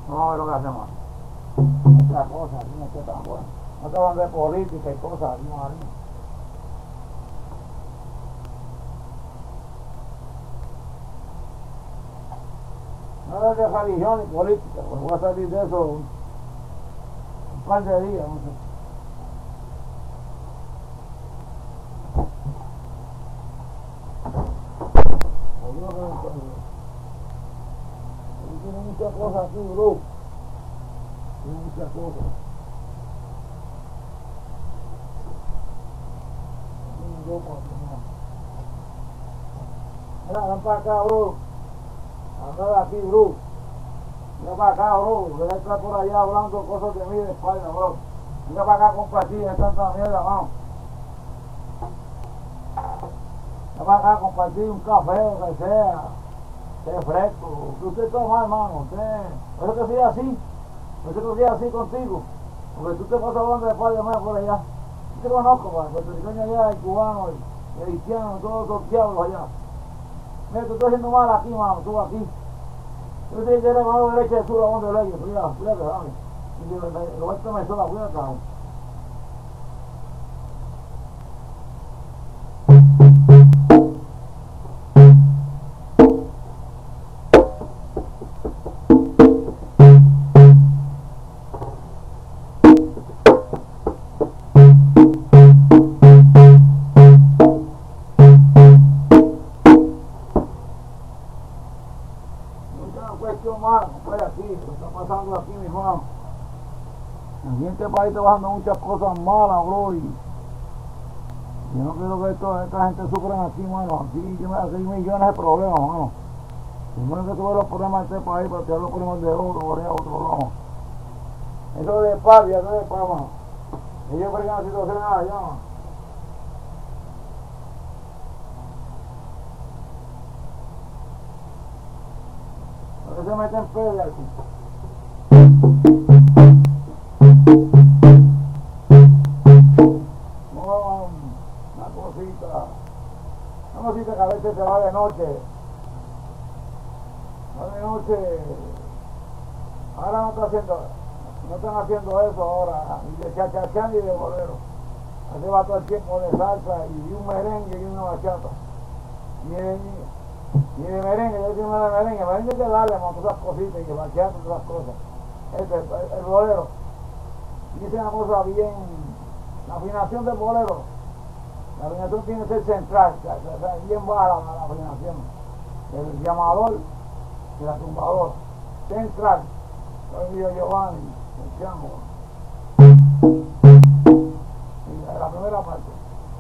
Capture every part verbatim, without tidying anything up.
Vamos a ver lo que hacemos. Otra cosa, aquí no está tan bueno. No te van de política y cosas, aquí no hay. No es de religión y política, pues voy a salir de eso un, un par de días, no sé. Yo creo que tiene muchas cosas aquí, bro. Tiene muchas cosas. Tiene ropa, mira, ven para acá, bro. Anda de aquí, bro. Venga para acá, bro. Voy a estar por allá hablando cosas de mí de espalda, bro. Venga para acá a compartir, es tanta mierda, vamos. Venga para acá a compartir un café o lo que sea. Esté fresco. Que usted toma, hermano. Usted. Por eso que soy así. Por eso que soy así contigo. Porque tú te pasas hablando de espalda más por allá. Yo te conozco, pa. El puertorriqueño allá, el cubano, el, el haitiano, todos los diablos allá. Mira, tú estás haciendo mal aquí, mano. Tú aquí. Yo te quiero mano derecha de sur a donde leyes, cuidado, cuídate, dame. Y lo voy a tomar sola, cuídate, dame. Cuestión mala, no fue aquí, lo está pasando aquí, mi hermano. Aquí en este país está pasando muchas cosas malas, bro, y yo no quiero que esto, esta gente sufra aquí, mano. Aquí, aquí hay millones de problemas, mano. Primero que tuve los problemas de este país, para tirar los problemas de otro, por allá, otro lado. Eso de paz, ya no es de paz, mano. Ellos fregan la situación allá, mano. ¿Por qué se meten pedos aquí? No, una cosita, una cosita que a veces se va de noche, va de noche, ahora no está haciendo, no están haciendo eso ahora, ni de chachachán ni de bolero, así va todo el tiempo de salsa y un merengue y una bachata, y de, y de merengue, yo digo de merengue, merengue hay que darle más todas esas cositas y que bachata y todas las cosas, este, el, el bolero, dice una cosa bien, la afinación del bolero, la afinación tiene que ser central, o sea, o sea, bien baja la, la afinación, el llamador y la tumbadora, central, soy yo Giovanni, el chamo, y la, la primera parte.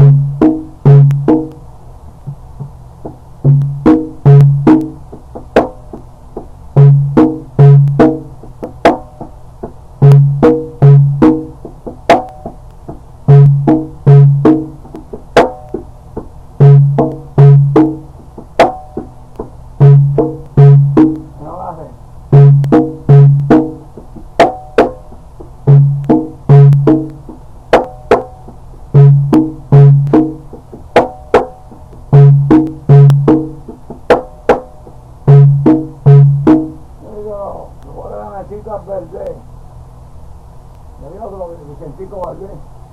Verde, me dijo que lo que Vicentico Valdés.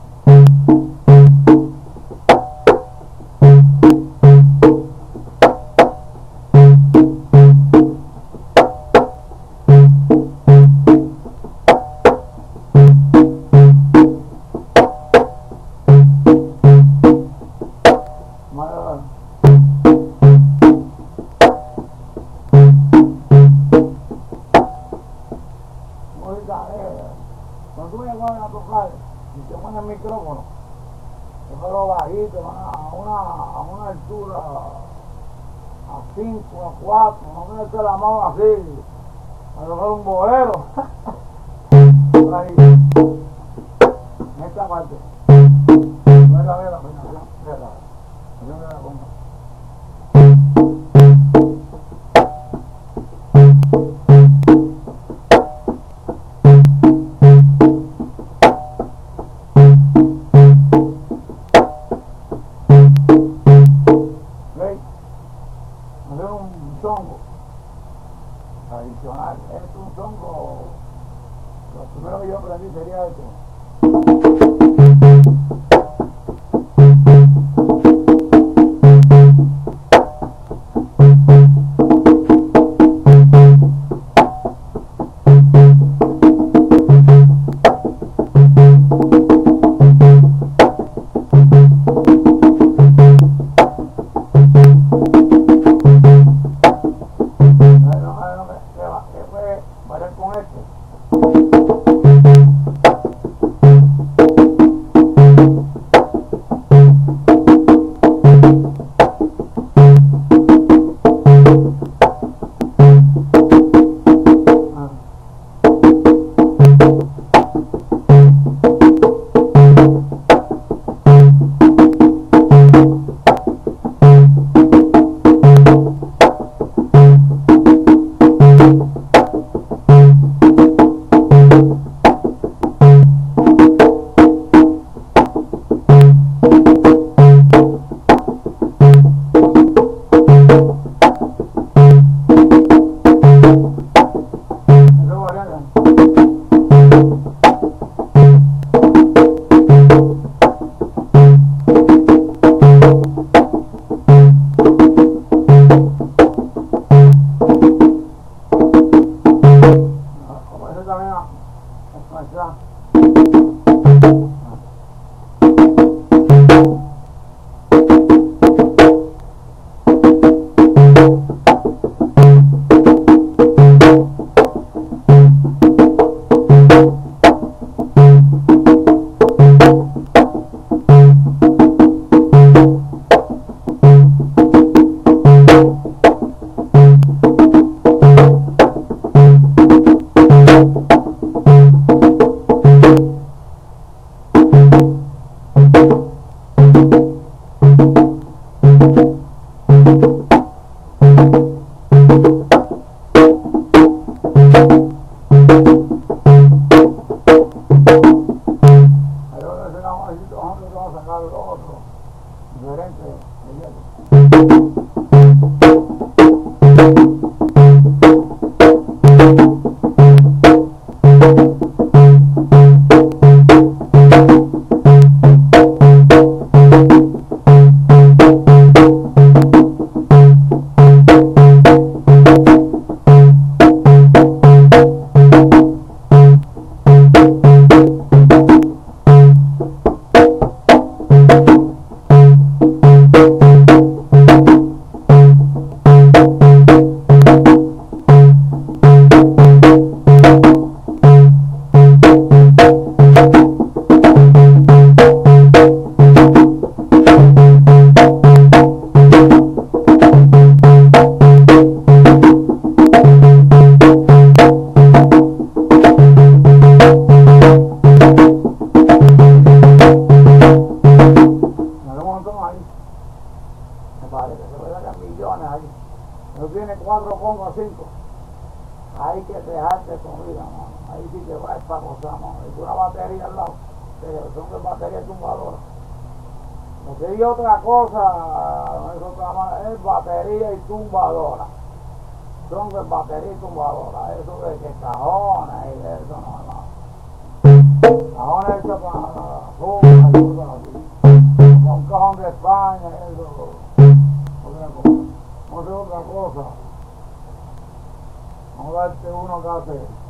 Cuando tú me van a tocar y te ponen el micrófono, déjalo bajito, a una, a una altura, a cinco, a cuatro, no me metes la mano así, a tocar un bolero. Por ahí, en esta parte. No es la vela, pues no, no, no, no, no. Hacer un zongo tradicional, es un zongo Lo primero que yo aprendí sería esto. Hay que dejarte comida, mano. Ahí sí que va esta cosa, mano. Y una batería al lado, que son de batería tumbadora. Lo que hay otra cosa, no es otra más, es batería y tumbadora. Son de batería y tumbadora. Eso de que cajones y de eso no, no. Cajones hechos para fuga y cosas así. Con un cajón de España, eso. No sé otra cosa. Vamos a darte uno que hace.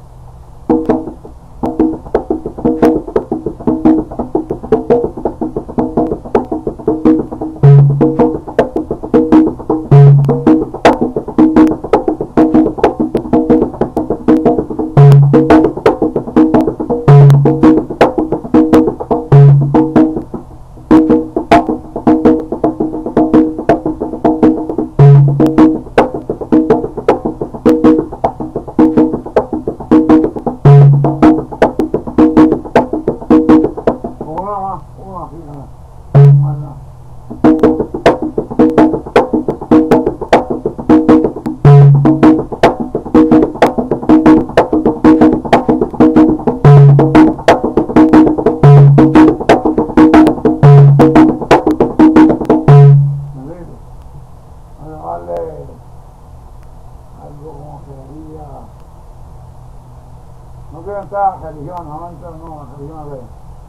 No quiero entrar a religión, no entrar no, a religión de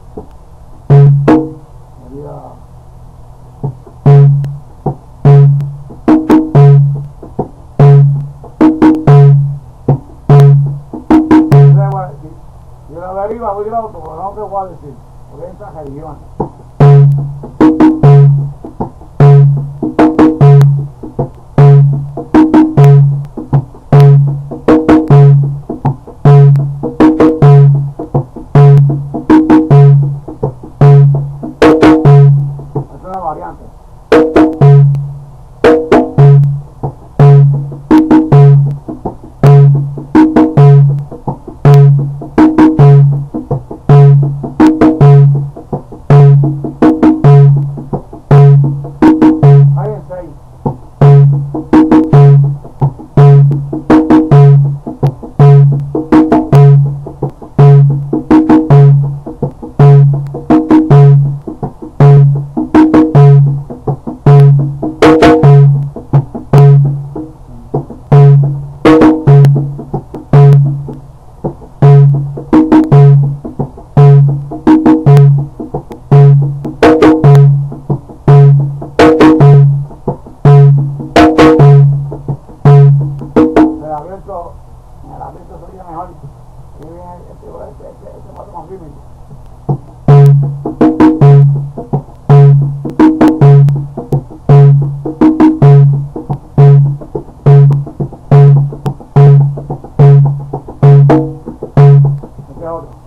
sería si la deriva voy a otro, pero no te voy a decir, porque entra religión. En el abierto sería mejor. Aquí viene este, este, este, este pato más firme. Este es otro.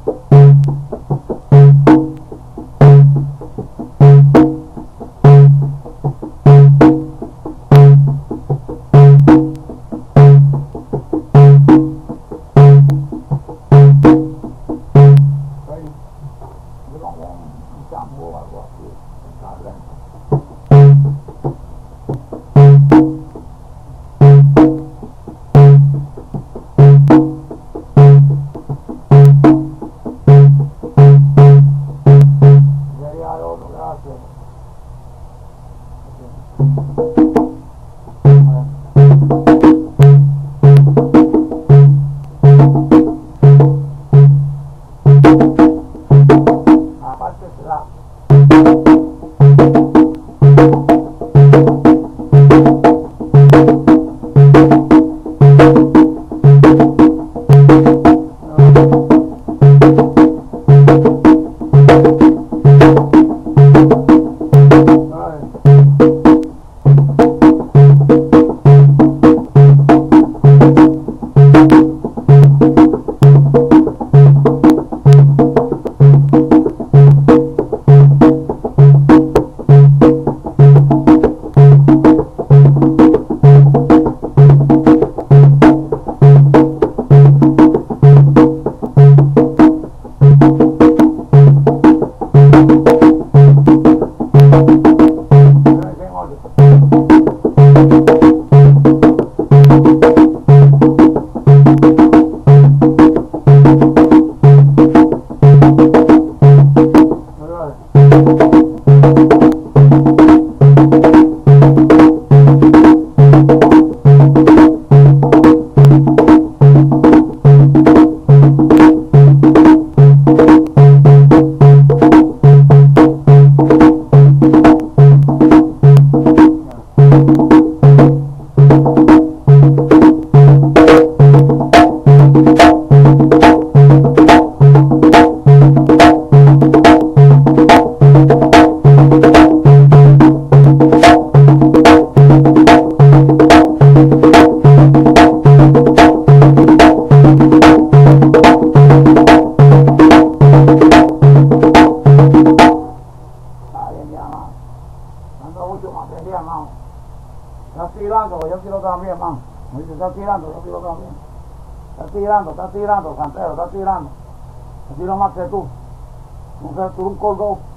Aparte será mucho material, mano. Está tirando, yo quiero también, mano. Me dice, está tirando, yo quiero también. Está tirando, está tirando, cantero, está tirando. Yo tiro más que tú. Tú eres un colgado.